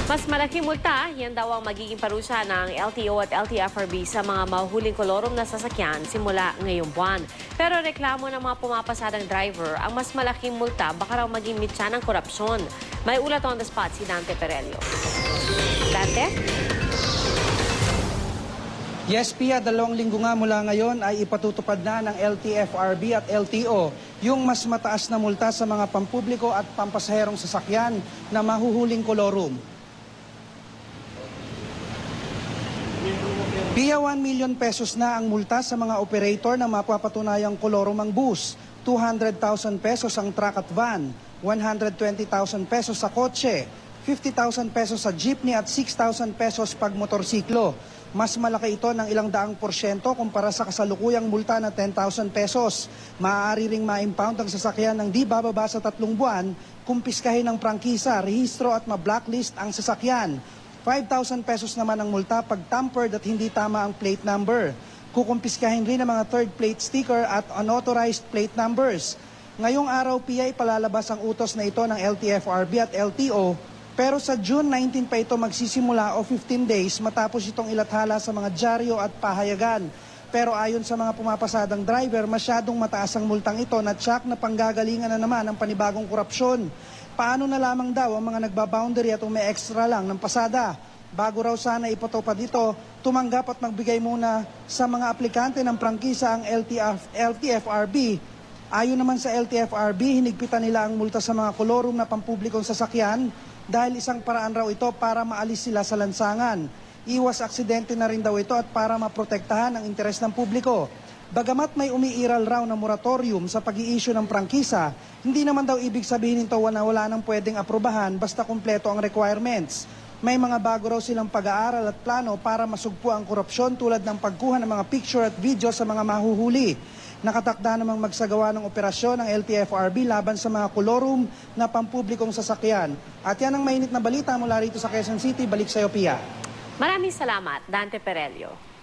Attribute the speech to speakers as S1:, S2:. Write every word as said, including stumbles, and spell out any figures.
S1: Mas malaking multa, yan daw ang magiging parusa ng L T O at L T F R B sa mga mahuhuling kolorum na sasakyan simula ngayong buwan. Pero reklamo ng mga pumapasadang driver, ang mas malaking multa baka raw maging mitya ng korupsyon. May ulat on the spot si Dante Perelio. Dante?
S2: Yes, Pia, dalawang linggo nga mula ngayon ay ipatutupad na ng L T F R B at L T O yung mas mataas na multa sa mga pampubliko at pampasaherong sasakyan na mahuhuling kolorum. Pia, one million pesos na ang multa sa mga operator na mapapatunayang kolorum ang bus, two hundred thousand pesos ang truck at van, one hundred twenty thousand pesos sa kotse, fifty thousand pesos sa jeepney at six thousand pesos pag motorsiklo. Mas malaki ito ng ilang daang porsyento kumpara sa kasalukuyang multa na ten thousand pesos. Maaari ring ma-impound ang sasakyan ng di bababa sa tatlong buwan, kumpiskahin ng prangkisa, rehistro at ma-blacklist ang sasakyan. five thousand pesos naman ang multa pag tampered at hindi tama ang plate number. Kukumpiskahin rin ang mga third plate sticker at unauthorized plate numbers. Ngayong araw, Pia, ipalalabas ang utos na ito ng L T F R B at L T O. Pero sa June nineteenth pa ito magsisimula o fifteen days matapos itong ilathala sa mga dyaryo at pahayagan. Pero ayon sa mga pumapasadang driver, masyadong mataas ang multang ito na tsak na panggagalingan na naman ang panibagong korupsyon. Paano na lamang daw ang mga nagbaboundary at umi extra lang ng pasada? Bago raw sana ipatupad ito, tumanggap at magbigay muna sa mga aplikante ng prangkisa ang L T F R B. Ayon naman sa L T F R B, hinigpitan nila ang multa sa mga kolorum na pampublikong sasakyan dahil isang paraan raw ito para maalis sila sa lansangan. Iwas aksidente na rin daw ito at para maprotektahan ang interes ng publiko. Bagamat may umiiral raw na moratorium sa pag-i-issue ng prangkisa, hindi naman daw ibig sabihin nito na wala nang pwedeng aprobahan basta kumpleto ang requirements. May mga bago raw silang pag-aaral at plano para masugpo ang korupsyon tulad ng pagkuha ng mga picture at video sa mga mahuhuli. Nakatakda namang magsagawa ng operasyon ng L T F R B laban sa mga kolorum na pampublikong sasakyan. At yan ang mainit na balita mula rito sa Quezon City. Balik sa iyo, Pia.
S1: Maraming salamat, Dante Perelio.